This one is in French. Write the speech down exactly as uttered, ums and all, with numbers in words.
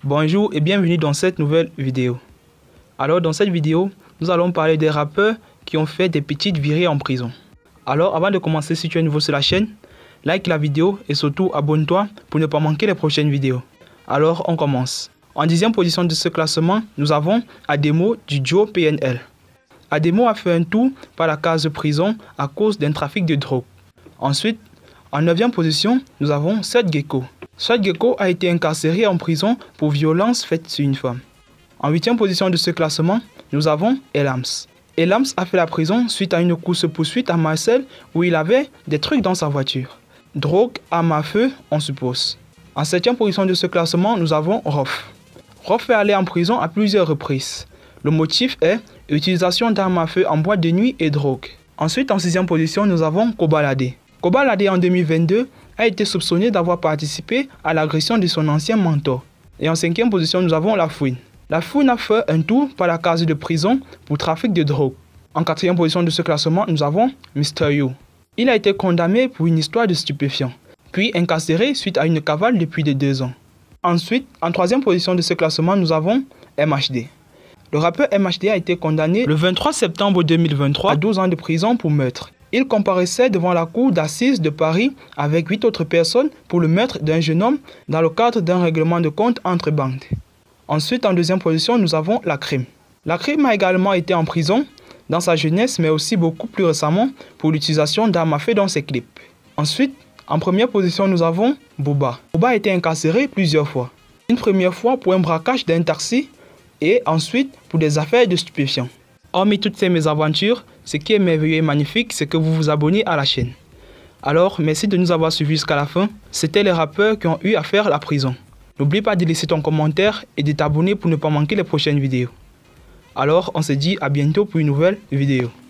Bonjour et bienvenue dans cette nouvelle vidéo. Alors dans cette vidéo, nous allons parler des rappeurs qui ont fait des petites virées en prison. Alors avant de commencer, si tu es nouveau sur la chaîne, like la vidéo et surtout abonne-toi pour ne pas manquer les prochaines vidéos. Alors on commence. En dixième position de ce classement, nous avons Ademo du duo P N L. Ademo a fait un tour par la case de prison à cause d'un trafic de drogue. Ensuite, en neuvième position, nous avons Seth Gecko. Seth Gecko a été incarcéré en prison pour violence faite sur une femme. En huitième position de ce classement, nous avons Elams. Elams a fait la prison suite à une course-poursuite à Marseille où il avait des trucs dans sa voiture. Drogue, arme à feu, on suppose. En septième position de ce classement, nous avons Rof. Rof est allé en prison à plusieurs reprises. Le motif est utilisation d'armes à feu en boîte de nuit et drogue. Ensuite, en sixième position, nous avons Kobalade. Kobalade en deux mille vingt-deux a été soupçonné d'avoir participé à l'agression de son ancien mentor. Et en cinquième position, nous avons La Fouine. La Fouine a fait un tour par la case de prison pour trafic de drogue. En quatrième position de ce classement, nous avons Mister You. Il a été condamné pour une histoire de stupéfiants, puis incarcéré suite à une cavale depuis de deux ans. Ensuite, en troisième position de ce classement, nous avons M H D. Le rappeur M H D a été condamné le vingt-trois septembre deux mille vingt-trois à douze ans de prison pour meurtre. Il comparaissait devant la cour d'assises de Paris avec huit autres personnes pour le meurtre d'un jeune homme dans le cadre d'un règlement de compte entre bandes. Ensuite, en deuxième position, nous avons La Crime. La Crime a également été en prison dans sa jeunesse, mais aussi beaucoup plus récemment pour l'utilisation d'armes à feu dans ses clips. Ensuite, en première position, nous avons Booba. Booba a été incarcéré plusieurs fois. Une première fois pour un braquage d'un taxi et ensuite pour des affaires de stupéfiants. Hormis toutes ces mésaventures, ce qui est merveilleux et magnifique, c'est que vous vous abonnez à la chaîne. Alors, merci de nous avoir suivis jusqu'à la fin. C'était les rappeurs qui ont eu à faire la prison. N'oublie pas de laisser ton commentaire et de t'abonner pour ne pas manquer les prochaines vidéos. Alors, on se dit à bientôt pour une nouvelle vidéo.